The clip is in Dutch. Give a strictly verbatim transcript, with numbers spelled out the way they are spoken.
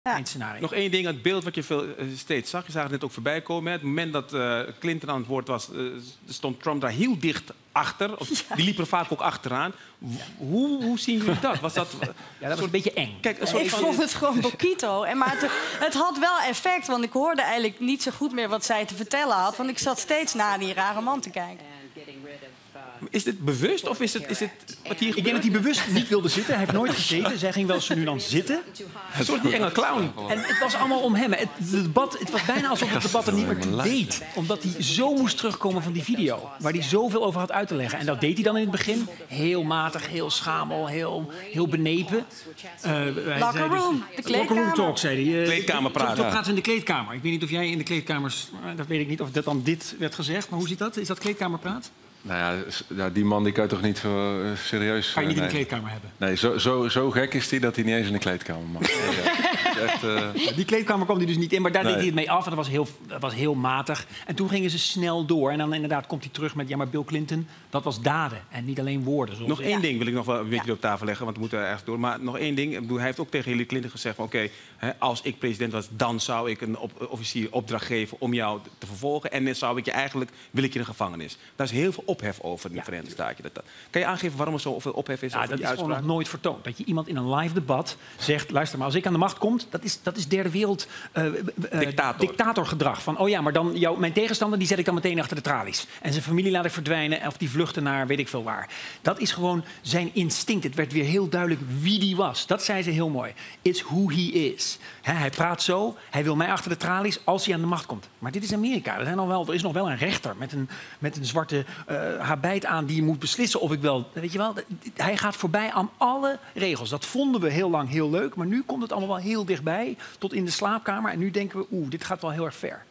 Ja. eindscenario. Nog één ding, het beeld wat je veel, uh, steeds zag, je zag het net ook voorbij komen. Hè. Het moment dat uh, Clinton aan het woord was, uh, stond Trump daar heel dicht achter. Of, Ja. Die liep er vaak ook achteraan. W hoe, hoe zien jullie dat? Was dat, uh, Ja, dat was een beetje eng. Kijk, een soort Ik van- vond het gewoon Bokito. En maar het, het had wel effect, want ik hoorde eigenlijk niet zo goed meer wat zij te vertellen had. Want ik zat steeds naar die rare man te kijken. Is dit bewust of is het, is het wat hier Ik denk dat hij bewust niet wilde zitten. Hij heeft nooit gezeten. Zij ging wel zo nu dan zitten. Een soort die enge clown. En het was allemaal om hem. Het, het debat, het was bijna alsof het debat er niet meer toe deed. Omdat hij zo moest terugkomen van die video. Waar hij zoveel over had uit te leggen. En dat deed hij dan in het begin. Heel matig, heel schamel, heel, heel benepen. Uh, hij Locker zei dus- room, de Locker room kleedkamer. talk, zei hij. Uh, Kleedkamer praten. Zo praten we in de kleedkamer. Ik weet niet of jij in de kleedkamers... uh, Dat weet ik niet of dat dan dit werd gezegd. Maar hoe zit dat? Is dat kleedkamerpraat? Nou ja, s- ja, die man die kan je toch niet zo uh, serieus... Kan je niet uh, in de nee. kleedkamer hebben. Nee, zo, zo, zo gek is hij dat hij niet eens in de kleedkamer mag. Nee, ja. Het is echt, uh, Die kleedkamer kwam hij dus niet in, maar daar Nee. deed hij het mee af. En dat was, heel, dat was heel matig. En toen gingen ze snel door. En dan inderdaad komt hij terug met... ja, maar Bill Clinton, dat was daden en niet alleen woorden. Zoals Nog één Ja. ding wil ik nog wel een beetje Ja. op tafel leggen, want we moeten ergens door. Maar nog één ding. Ik bedoel, hij heeft ook tegen Hillary Clinton gezegd van oké, hè, als ik president was, dan zou ik een op, officier opdracht geven om jou te vervolgen. En dan zou ik je eigenlijk, wil ik je in de gevangenis. Daar is heel veel ophef over in de Ja. Verenigde Staten. Dat, dat. Kan je aangeven waarom er zoveel ophef is Ja, over dat die is gewoon nog uitspraak? nooit vertoond. Dat je iemand in een live debat zegt... luister maar, als ik aan de macht kom... dat is, dat is derde wereld uh, uh, Dictator. dictatorgedrag. Van, oh ja, maar dan jou, mijn tegenstander die zet ik dan meteen achter de tralies. En zijn familie laat ik verdwijnen... of die vluchten naar weet ik veel waar. Dat is gewoon zijn instinct. Het werd weer heel duidelijk wie die was. Dat zei ze heel mooi. It's who he is. He, hij praat zo, hij wil mij achter de tralies als hij aan de macht komt. Maar dit is Amerika. Er, zijn nog wel, er is nog wel een rechter met een, met een zwarte uh, habit aan... die moet beslissen of ik wel... Weet je wel, hij gaat voorbij aan alle regels. Dat vonden we heel lang heel leuk, maar nu komt het allemaal wel heel dichtbij... tot in de slaapkamer en nu denken we, oeh, dit gaat wel heel erg ver.